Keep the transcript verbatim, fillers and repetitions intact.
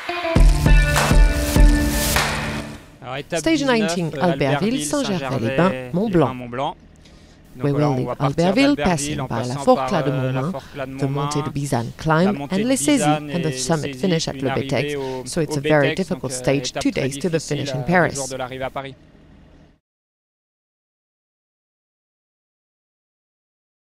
Stage nineteen, Albertville, Saint-Gervais-les-Bains, Mont-Blanc. We will leave Albertville, passing by La Forclaz de Montmain, the Montée de Bizane climb, and Les Saisies, and the summit finish at Le Bétex, so it's a very difficult stage, two days to the finish in Paris.